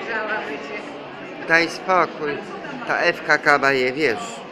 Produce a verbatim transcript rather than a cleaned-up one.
Grzałaby cię. Daj spokój. Ta Ewka Kabaje, wiesz.